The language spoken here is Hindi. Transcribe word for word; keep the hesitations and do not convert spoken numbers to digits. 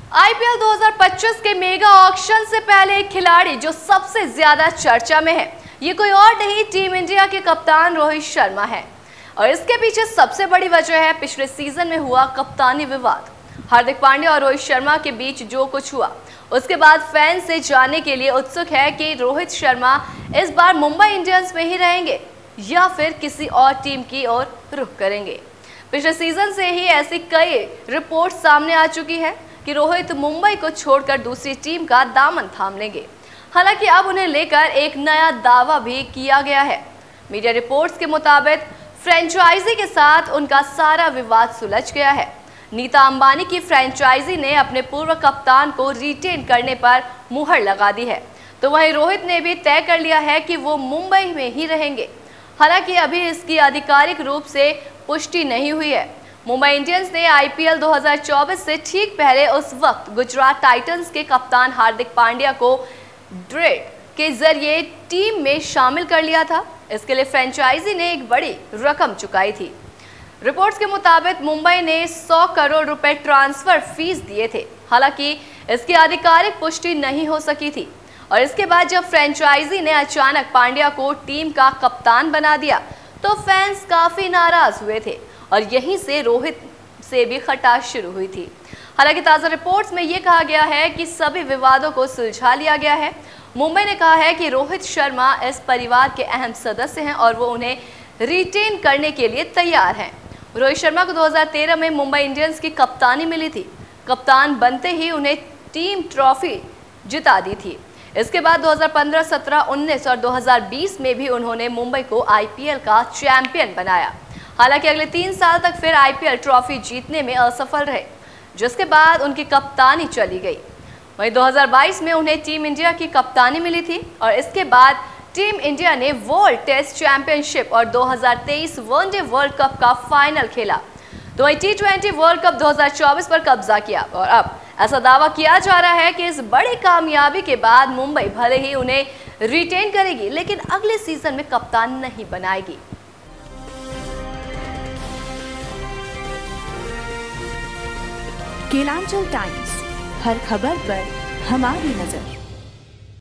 आईपीएल दो हज़ार पच्चीस के मेगा ऑक्शन से पहले एक खिलाड़ी जो सबसे ज्यादा चर्चा में है, ये कोई और नहीं टीम इंडिया के कप्तान रोहित शर्मा है। और इसके पीछे सबसे बड़ी वजह है पिछले सीजन में हुआ कप्तानी विवाद। हार्दिक पांड्या और रोहित शर्मा के बीच जो कुछ हुआ, उसके बाद फैंस से जानने के लिए उत्सुक है कि रोहित शर्मा इस बार मुंबई इंडियंस में ही रहेंगे या फिर किसी और टीम की ओर रुख करेंगे। पिछले सीजन से ही ऐसी कई रिपोर्ट सामने आ चुकी है कि रोहित मुंबई को छोड़कर दूसरी टीम का दामन थाम लेंगे। हालांकि अब उन्हें लेकर एक नया दावा भी किया गया है। मीडिया रिपोर्ट्स के मुताबिक फ्रेंचाइजी के साथ उनका सारा विवाद सुलझ गया है। नीता अंबानी की फ्रेंचाइजी ने अपने पूर्व कप्तान को रिटेन करने पर मुहर लगा दी है, तो वहीं रोहित ने भी तय कर लिया है कि वो मुंबई में ही रहेंगे। हालांकि अभी इसकी आधिकारिक रूप से पुष्टि नहीं हुई है। मुंबई इंडियंस ने आईपीएल दो हज़ार चौबीस से ठीक पहले उस वक्त गुजरात टाइटंस के कप्तान हार्दिक पांड्या को ट्रेड के जरिए टीम में शामिल कर लिया था। इसके लिए फ्रेंचाइजी ने एक बड़ी रकम चुकाई थी। रिपोर्ट्स के मुताबिक मुंबई ने सौ करोड़ रुपए ट्रांसफर फीस दिए थे। हालांकि इसकी आधिकारिक पुष्टि नहीं हो सकी थी। और इसके बाद जब फ्रेंचाइजी ने अचानक पांड्या को टीम का कप्तान बना दिया तो फैंस काफी नाराज हुए थे और यहीं से रोहित से भी खटास शुरू हुई थी। हालांकि ताज़ा रिपोर्ट्स में यह कहा गया है कि सभी विवादों को सुलझा लिया गया है। मुंबई ने कहा है कि रोहित शर्मा इस परिवार के अहम सदस्य हैं और वो उन्हें रिटेन करने के लिए तैयार हैं। रोहित शर्मा को दो हज़ार तेरह में मुंबई इंडियंस की कप्तानी मिली थी। कप्तान बनते ही उन्हें टीम ट्रॉफी जिता दी थी। इसके बाद दो हज़ार पंद्रह, सत्रह, उन्नीस और दो हज़ार बीस में भी उन्होंने मुंबई को आईपीएल का चैंपियन बनाया। हालांकि अगले तीन साल तक फिर आईपीएल ट्रॉफी जीतने में असफल रहे, जिसके बाद उनकी कप्तानी चली गई। वहीं दो हज़ार बाईस में उन्हें टीम इंडिया की कप्तानी मिली थी और इसके बाद टीम इंडिया ने वर्ल्ड टेस्ट चैंपियनशिप और दो हज़ार तेईस वनडे वर्ल्ड कप का फाइनल खेला। तो वहीं टी ट्वेंटी वर्ल्ड कप दो हज़ार चौबीस पर कब्जा किया और अब ऐसा दावा किया जा रहा है कि इस बड़ी कामयाबी के बाद मुंबई भले ही उन्हें रिटेन करेगी, लेकिन अगले सीजन में कप्तान नहीं बनाएगी। केलांचल टाइम्स, हर खबर पर हमारी नजर।